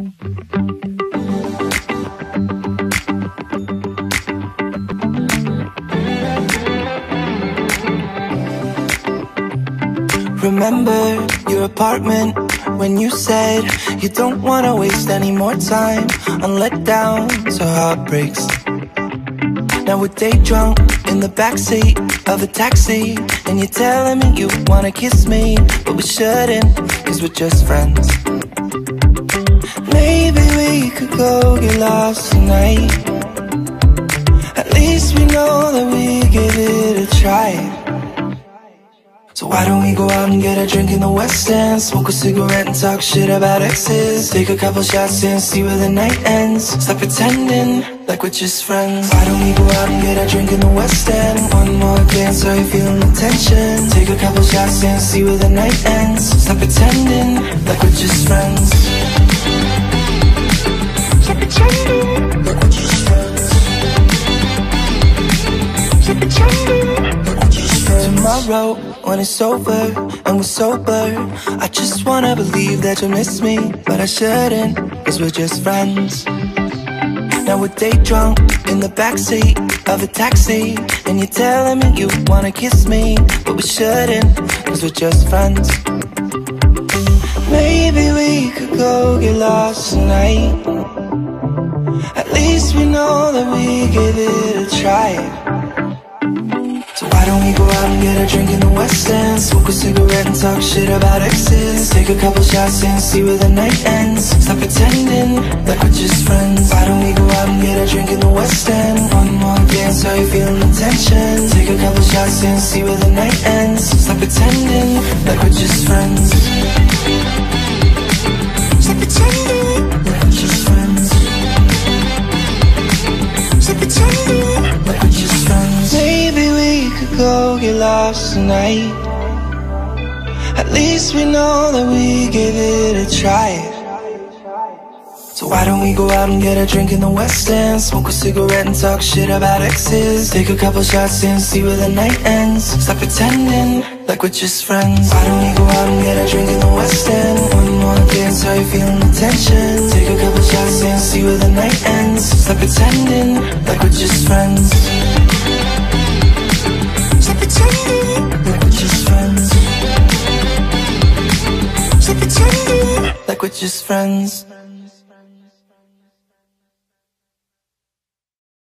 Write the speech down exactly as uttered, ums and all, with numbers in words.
Remember your apartment when you said you don't wanna waste any more time on letdowns or heartbreaks. Now we're day drunk in the backseat of a taxi, and you're telling me you wanna kiss me, but we shouldn't, cause we're just friends. Maybe we could go get lost tonight. At least we know that we gave it a try. So why don't we go out and get a drink in the West End, smoke a cigarette and talk shit about exes, take a couple shots and see where the night ends. Stop pretending like we're just friends. Why don't we go out and get a drink in the West End? One more dance, are you feeling the tension? Take a couple shots and see where the night ends. Stop pretending like we're just friends. Stop pretending like we're just friends. Stop pretending like we're just friends. Tomorrow when it's over and we're sober, I just wanna believe that you miss me, but I shouldn't, cause we're just friends. Now we're day drunk in the backseat of a taxi, and you're telling me you wanna kiss me, but we shouldn't, cause we're just friends. Maybe we could go get lost tonight. At least we know that we gave it a try. So why don't we go out and get a drink in the West End, smoke a cigarette and talk shit about exes, take a couple shots and see where the night ends. Stop pretending like we're just friends. Why don't we go out and get a drink in the West End? One more dance, are you feeling the tension? Take a couple shots and see where the night ends. Stop pretending like we're just friends. Stop pretending like we're just friends. Stop pretending like we're just friends. Maybe we could go get lost tonight. At least we know that we gave it a try. So why don't we go out and get a drink in the West End, smoke a cigarette and talk shit about exes, take a couple shots and see where the night ends. Stop pretending like we're just friends. Why don't we go out and get a drink in the West End? One more dance, are you feeling the tension? Take a couple shots and see where the night ends. Stop pretending like we're just friends. Stop pretending like we're just friends. Stop pretending like we're just friends.